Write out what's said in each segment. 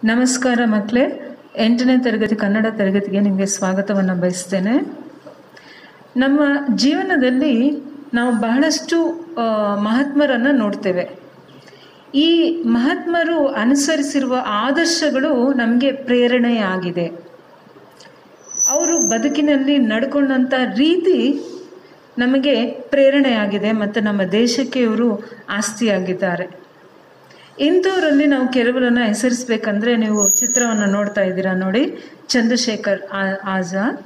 ನಮಸ್ಕಾರ ಮಕ್ಕಳೇ, 8ನೇ ತರಗತಿ ಕನ್ನಡ ತರಗತಿಗೆ ನಿಮಗೆ ಸ್ವಾಗತವನ್ನು ಬಯಸ್ತೇನೆ. ನಮ್ಮ ಜೀವನದಲ್ಲಿ ನಾವು ಬಹಳಷ್ಟು ಮಹಾತ್ಮರನ್ನು ನೋಡ್ತೇವೆ. ಈ ಮಹಾತ್ಮರು ಅನುಸರಿಸಿರುವ ಆದರ್ಶಗಳು ನಮಗೆ ಪ್ರೇರಣೆಯಾಗಿದೆ. ಅವರು ಬದುಕಿನಲ್ಲಿ ನಡ್ಕೊಂಡಂಥ ರೀತಿ ನಮಗೆ ಪ್ರೇರಣೆಯಾಗಿದೆ ಮತ್ತು ನಮ್ಮ ದೇಶಕ್ಕೆ ಇವರು ಆಸ್ತಿಯಾಗಿದ್ದಾರೆ. ಇಂಥವರಲ್ಲಿ ನಾವು ಕೆಲವರನ್ನು ಹೆಸರಿಸಬೇಕಂದ್ರೆ ನೀವು ಚಿತ್ರವನ್ನು ನೋಡ್ತಾ ಇದ್ದೀರಾ ನೋಡಿ. ಚಂದ್ರಶೇಖರ್ ಆಜಾದ್,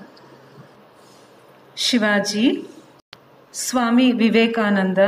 ಶಿವಾಜಿ, ಸ್ವಾಮಿ ವಿವೇಕಾನಂದ,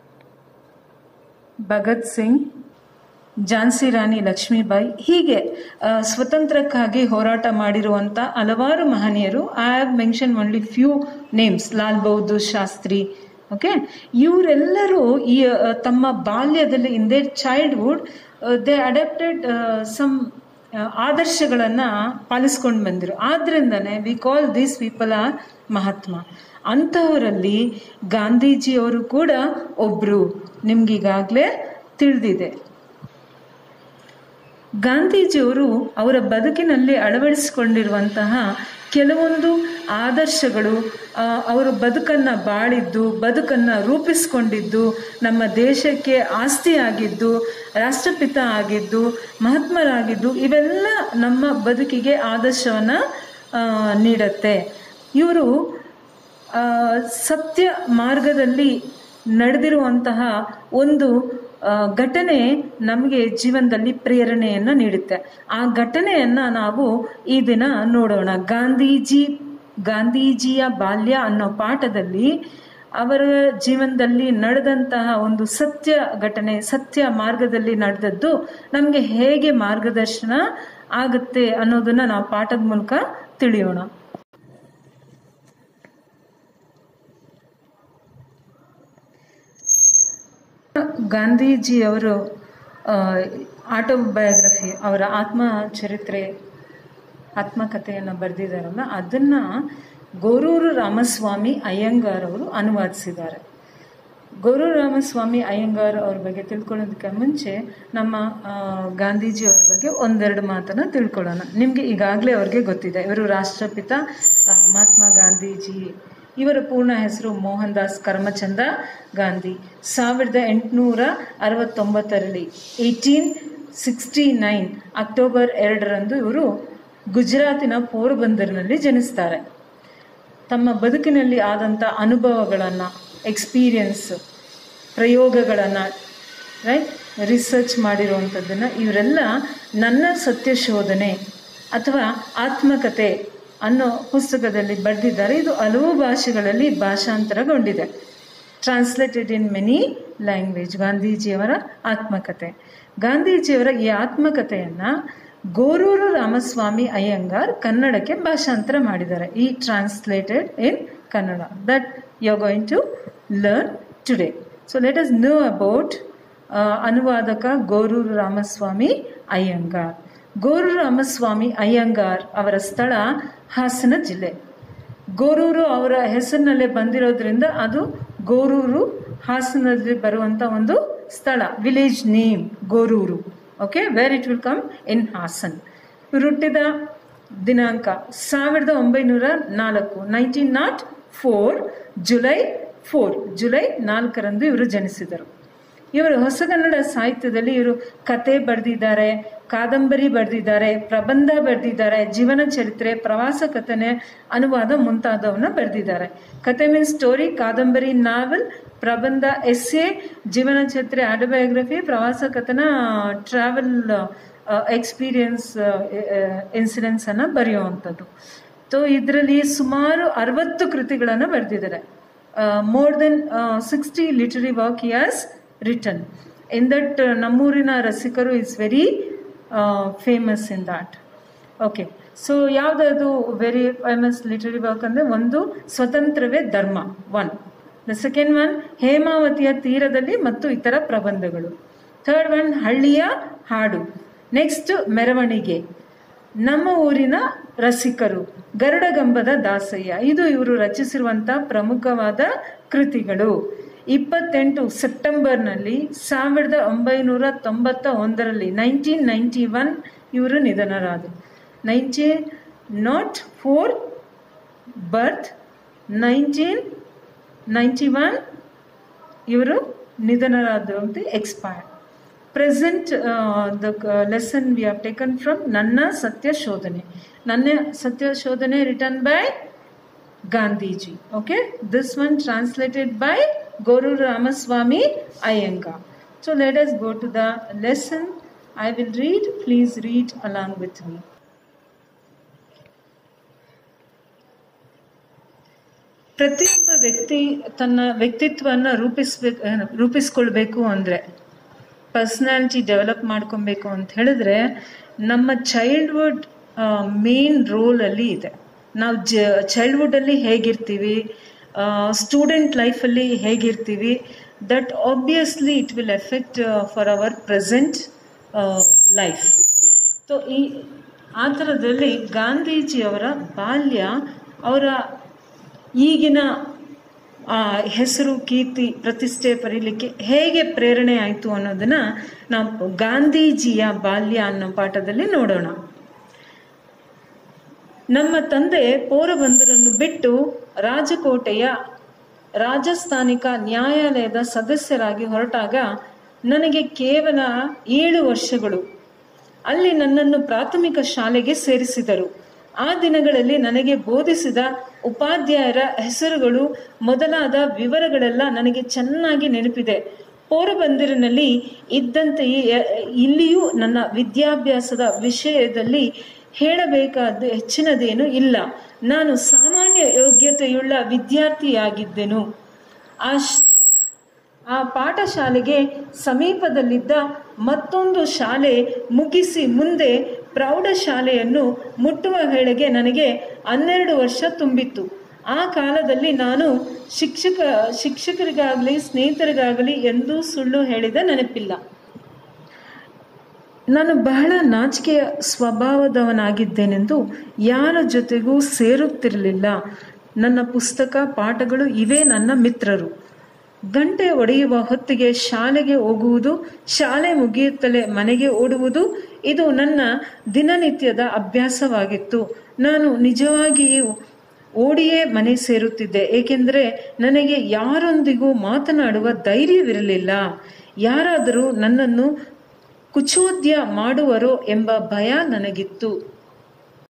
ಭಗತ್ ಸಿಂಗ್, ಝಾನ್ಸಿ ರಾಣಿ ಲಕ್ಷ್ಮೀಬಾಯಿ, ಹೀಗೆ ಸ್ವತಂತ್ರಕ್ಕಾಗಿ ಹೋರಾಟ ಮಾಡಿರುವಂಥ ಹಲವಾರು ಮಹನೀಯರು. I have mention only few names. Lal Bahadur Shastri. Okay, ಇವರೆಲ್ಲರೂ ಈ ತಮ್ಮ ಬಾಲ್ಯದಲ್ಲಿ in their childhood they adapted some ಆದರ್ಶಗಳನ್ನು ಪಾಲಿಸ್ಕೊಂಡು ಬಂದಿರು. ಆದ್ರಿಂದನೇ we call these people are Mahatma. ಅಂಥವರಲ್ಲಿ ಗಾಂಧೀಜಿಯವರು ಕೂಡ ಒಬ್ಬರು, ನಿಮ್ಗೀಗಾಗಲೇ ತಿಳಿದಿದೆ. ಗಾಂಧೀಜಿಯವರು ಅವರ ಬದುಕಿನಲ್ಲಿ ಅಳವಡಿಸಿಕೊಂಡಿರುವಂತಹ ಕೆಲವೊಂದು ಆದರ್ಶಗಳು, ಅವರು ಬದುಕನ್ನು ಬಾಳಿದ್ದು, ಬದುಕನ್ನು ರೂಪಿಸ್ಕೊಂಡಿದ್ದು, ನಮ್ಮ ದೇಶಕ್ಕೆ ಆಸ್ತಿಯಾಗಿದ್ದು, ರಾಷ್ಟ್ರಪಿತ ಆಗಿದ್ದು, ಮಹಾತ್ಮರಾಗಿದ್ದು, ಇವೆಲ್ಲ ನಮ್ಮ ಬದುಕಿಗೆ ಆದರ್ಶವನ್ನು ನೀಡುತ್ತೆ. ಇವರು ಸತ್ಯ ಮಾರ್ಗದಲ್ಲಿ ನಡೆದಿರುವಂತಹ ಒಂದು ಘಟನೆ ನಮಗೆ ಜೀವನದಲ್ಲಿ ಪ್ರೇರಣೆಯನ್ನು ನೀಡುತ್ತೆ. ಆ ಘಟನೆಯನ್ನು ನಾವು ಈ ದಿನ ನೋಡೋಣ. ಗಾಂಧೀಜಿಯ ಬಾಲ್ಯ ಅನ್ನೋ ಪಾಠದಲ್ಲಿ ಅವರ ಜೀವನದಲ್ಲಿ ನಡೆದಂತಹ ಒಂದು ಸತ್ಯ ಘಟನೆ, ಸತ್ಯ ಮಾರ್ಗದಲ್ಲಿ ನಡೆದದ್ದು ನಮಗೆ ಹೇಗೆ ಮಾರ್ಗದರ್ಶನ ಆಗುತ್ತೆ ಅನ್ನೋದನ್ನ ನಾವು ಪಾಠದ ಮೂಲಕ ತಿಳಿಯೋಣ. ಗಾಂಧೀಜಿಯವರು ಆಟೋಬಯೋಗ್ರಫಿ, ಅವರ ಆತ್ಮಚರಿತ್ರೆ, ಆತ್ಮಕಥೆಯನ್ನು ಬರೆದಿದ್ದಾರಲ್ಲ, ಅದನ್ನು ಗೋರೂರು ರಾಮಸ್ವಾಮಿ ಅಯ್ಯಂಗಾರ್ ಅವರು ಅನುವಾದಿಸಿದ್ದಾರೆ. ಗೋರೂರು ರಾಮಸ್ವಾಮಿ ಅಯ್ಯಂಗಾರ್ ಅವ್ರ ಬಗ್ಗೆ ತಿಳ್ಕೊಳ್ಳೋದಕ್ಕೆ ಮುಂಚೆ ನಮ್ಮ ಗಾಂಧೀಜಿಯವ್ರ ಬಗ್ಗೆ ಒಂದೆರಡು ಮಾತನ್ನು ತಿಳ್ಕೊಳ್ಳೋಣ. ನಿಮಗೆ ಈಗಾಗಲೇ ಅವ್ರಿಗೆ ಗೊತ್ತಿದೆ, ಇವರು ರಾಷ್ಟ್ರಪಿತ ಮಹಾತ್ಮ ಗಾಂಧೀಜಿ. ಇವರ ಪೂರ್ಣ ಹೆಸರು ಮೋಹನ್ ದಾಸ್ ಕರಮಚಂದ ಗಾಂಧಿ. 1869ರಲ್ಲಿ 1869 ಅಕ್ಟೋಬರ್ 2ರಂದು ಇವರು ಗುಜರಾತಿನ ಪೋರ್ಬಂದರ್ನಲ್ಲಿ ಜನಿಸ್ತಾರೆ. ತಮ್ಮ ಬದುಕಿನಲ್ಲಿ ಆದಂಥ ಅನುಭವಗಳನ್ನು, ಎಕ್ಸ್ಪೀರಿಯನ್ಸ್, ಪ್ರಯೋಗಗಳನ್ನು, ರಿಸರ್ಚ್ ಮಾಡಿರುವಂಥದ್ದನ್ನು ಇವರೆಲ್ಲ ನನ್ನ ಸತ್ಯಶೋಧನೆ ಅಥವಾ ಆತ್ಮಕಥೆ ಅನ್ನೋ ಪುಸ್ತಕದಲ್ಲಿ ಬರೆದಿದ್ದಾರೆ. ಇದು ಹಲವು ಭಾಷೆಗಳಲ್ಲಿ ಭಾಷಾಂತರಗೊಂಡಿದೆ, ಟ್ರಾನ್ಸ್ಲೇಟೆಡ್ ಇನ್ ಮೆನಿ ಲ್ಯಾಂಗ್ವೇಜ್. ಗಾಂಧೀಜಿಯವರ ಆತ್ಮಕಥೆ. ಗಾಂಧೀಜಿಯವರ ಈ ಆತ್ಮಕಥೆಯನ್ನು ಗೋರೂರು ರಾಮಸ್ವಾಮಿ ಅಯ್ಯಂಗಾರ್ ಕನ್ನಡಕ್ಕೆ ಭಾಷಾಂತರ ಮಾಡಿದ್ದಾರೆ. ಈ translated in Kannada that you are going to learn today. So let us know about ಅನುವಾದಕ ಗೋರೂರು ರಾಮಸ್ವಾಮಿ ಅಯ್ಯಂಗಾರ್. ಗೋರೂರು ರಾಮಸ್ವಾಮಿ ಅಯ್ಯಂಗಾರ್ ಅವರ ಸ್ಥಳ ಹಾಸನ ಜಿಲ್ಲೆ. ಗೋರೂರು ಅವರ ಹೆಸರಿನಲ್ಲೇ ಬಂದಿರೋದ್ರಿಂದ ಅದು ಗೋರೂರು, ಹಾಸನದಲ್ಲಿ ಬರುವಂಥ ಒಂದು ಸ್ಥಳ, village name Gorur. Okay, where it will come in Hassan. ಇವರು ಹುಟ್ಟಿದ ದಿನಾಂಕ 1904, 1904 ಜುಲೈ 4ರಂದು ಇವರು ಜನಿಸಿದರು. ಇವರು ಹೊಸಗನ್ನಡ ಸಾಹಿತ್ಯದಲ್ಲಿ ಇವರು ಕತೆ ಬರೆದಿದ್ದಾರೆ, ಕಾದಂಬರಿ ಬರೆದಿದ್ದಾರೆ, ಪ್ರಬಂಧ ಬರೆದಿದ್ದಾರೆ, ಜೀವನ ಚರಿತ್ರೆ, ಪ್ರವಾಸ ಕಥನೆ, ಅನುವಾದ ಮುಂತಾದವನ್ನ ಬರೆದಿದ್ದಾರೆ. ಕತೆ ಮೀನ್ಸ್ ಸ್ಟೋರಿ, ಕಾದಂಬರಿ ನಾವೆಲ್, ಪ್ರಬಂಧ ಎಸ್ಸೆ, ಜೀವನ ಚರಿತ್ರೆ ಆಟೋಬಯೋಗ್ರಫಿ, ಪ್ರವಾಸ ಕಥನ ಟ್ರಾವೆಲ್ ಎಕ್ಸ್ಪೀರಿಯನ್ಸ್ ಇನ್ಸಿಡೆಂಟ್ಸ್ ಅನ್ನು ಬರೆಯುವಂಥದ್ದು. ಇದರಲ್ಲಿ ಸುಮಾರು 60 ಕೃತಿಗಳನ್ನು ಬರೆದಿದ್ದಾರೆ. More than 60 literary work he has written. In that ನಮ್ಮೂರಿನ ರಸಿಕರು is very famous in that. Okay, so ಯಾವುದದು ವೆರಿ ಫೇಮಸ್ ಲಿಟರರಿ ವರ್ಕ್ ಅಂದರೆ, ಒಂದು ಸ್ವತಂತ್ರವೇ ಧರ್ಮ, 1. The second one ಹೇಮಾವತಿಯ ತೀರದಲ್ಲಿ ಮತ್ತು ಇತರ ಪ್ರಬಂಧಗಳು. 3rd one ಹಳ್ಳಿಯ ಹಾಡು. ನೆಕ್ಸ್ಟ್ ಮೆರವಣಿಗೆ, ನಮ್ಮ ಊರಿನ ರಸಿಕರು, ಗರುಡಗಂಬದ ದಾಸಯ್ಯ. ಇದು ಇವರು ರಚಿಸಿರುವಂಥ ಪ್ರಮುಖವಾದ ಕೃತಿಗಳು. 28 ಸೆಪ್ಟೆಂಬರ್ನಲ್ಲಿ 1991ರಲ್ಲಿ 1991 ಇವರು ನಿಧನರಾದರು. 1904 ಬರ್ತ್, 1991 ಇವರು ನಿಧನರಾದರು ಅಂತ expired. Present the lesson we have taken from Nanna Satya Shodhane. Nanna Satya Shodhane written by Gandhiji. Okay, this one translated by Guru Ramaswamy Iyengar. So let us go to the lesson. I will read, please read along with me. ಪ್ರತಿಯೊಬ್ಬ ವ್ಯಕ್ತಿ ತನ್ನ ವ್ಯಕ್ತಿತ್ವವನ್ನು ರೂಪಿಸ್ಕೊಳ್ಬೇಕು ಅಂದರೆ, personality develop ಮಾಡ್ಕೊಬೇಕು ಅಂತ ಹೇಳಿದ್ರೆ, ನಮ್ಮ childhood main ರೋಲಲ್ಲಿ ಇದೆ. ನಾವು ಚೈಲ್ಡ್ಹುಡ್ಡಲ್ಲಿ ಹೇಗಿರ್ತೀವಿ, ಸ್ಟೂಡೆಂಟ್ ಲೈಫಲ್ಲಿ ಹೇಗಿರ್ತೀವಿ, that obviously it will effect for our present life. So ಆ ಥರದಲ್ಲಿ ಗಾಂಧೀಜಿಯವರ ಬಾಲ್ಯ ಅವರ ಈಗಿನ ಹೆಸರು, ಕೀರ್ತಿ, ಪ್ರತಿಷ್ಠೆ ಪರೀಲಿಕ್ಕೆ ಹೇಗೆ ಪ್ರೇರಣೆ ಆಯಿತು ಅನ್ನೋದನ್ನು ನಾವು ಗಾಂಧೀಜಿಯ ಬಾಲ್ಯ ಅನ್ನೋ ಪಾಠದಲ್ಲಿ ನೋಡೋಣ. ನಮ್ಮ ತಂದೆ ಪೋರಬಂದರನ್ನು ಬಿಟ್ಟು ರಾಜಕೋಟೆಯ ರಾಜಸ್ಥಾನಿಕ ನ್ಯಾಯಾಲಯದ ಸದಸ್ಯರಾಗಿ ಹೊರಟಾಗ ನನಗೆ ಕೇವಲ 7 ವರ್ಷಗಳು. ಅಲ್ಲಿ ನನ್ನನ್ನು ಪ್ರಾಥಮಿಕ ಶಾಲೆಗೆ ಸೇರಿಸಿದರು. ಆ ದಿನಗಳಲ್ಲಿ ನನಗೆ ಬೋಧಿಸಿದ ಉಪಾಧ್ಯಾಯರ ಹೆಸರುಗಳು ಮೊದಲಾದ ವಿವರಗಳೆಲ್ಲ ನನಗೆ ಚೆನ್ನಾಗಿ ನೆನಪಿದೆ. ಪೋರಬಂದರಿನಲ್ಲಿ ಇದ್ದಂತೆಯೇ ಇಲ್ಲಿಯೂ ನನ್ನ ವಿದ್ಯಾಭ್ಯಾಸದ ವಿಷಯದಲ್ಲಿ ಹೇಳಬೇಕಾದ ಹೆಚ್ಚಿನದೇನು ಇಲ್ಲ. ನಾನು ಸಾಮಾನ್ಯ ಯೋಗ್ಯತೆಯುಳ್ಳ ವಿದ್ಯಾರ್ಥಿಯಾಗಿದ್ದೆನು. ಆ ಪಾಠಶಾಲೆಗೆ ಸಮೀಪದಲ್ಲಿದ್ದ ಮತ್ತೊಂದು ಶಾಲೆ ಮುಗಿಸಿ ಮುಂದೆ ಪ್ರೌಢಶಾಲೆಯನ್ನು ಮುಟ್ಟುವ ವೇಳೆಗೆ ನನಗೆ 12 ವರ್ಷ ತುಂಬಿತ್ತು. ಆ ಕಾಲದಲ್ಲಿ ನಾನು ಶಿಕ್ಷಕರಿಗಾಗಲಿ ಸ್ನೇಹಿತರಿಗಾಗಲಿ ಎಂದೂ ಸುಳ್ಳು ಹೇಳಿದ ನೆನಪಿಲ್ಲ. ನಾನು ಬಹಳ ನಾಚಿಕೆಯ ಸ್ವಭಾವದವನಾಗಿದ್ದೇನೆಂದು ಯಾರ ಜೊತೆಗೂ ಸೇರುತ್ತಿರಲಿಲ್ಲ. ನನ್ನ ಪುಸ್ತಕ, ಪಾಠಗಳು ಇವೇ ನನ್ನ ಮಿತ್ರರು. ಗಂಟೆ ಒಡೆಯುವ ಹೊತ್ತಿಗೆ ಶಾಲೆಗೆ ಹೋಗುವುದು, ಶಾಲೆ ಮುಗಿಯುತ್ತಲೇ ಮನೆಗೆ ಓಡುವುದು, ಇದು ನನ್ನ ದಿನನಿತ್ಯದ ಅಭ್ಯಾಸವಾಗಿತ್ತು. ನಾನು ನಿಜವಾಗಿಯೂ ಓಡಿಯೇ ಮನೆ ಸೇರುತ್ತಿದ್ದೆ, ಏಕೆಂದರೆ ನನಗೆ ಯಾರೊಂದಿಗೂ ಮಾತನಾಡುವ ಧೈರ್ಯವಿರಲಿಲ್ಲ. ಯಾರಾದರೂ ನನ್ನನ್ನು ಕುಚೋದ್ಯ ಮಾಡುವರೋ ಎಂಬ ಭಯ ನನಗಿತ್ತು.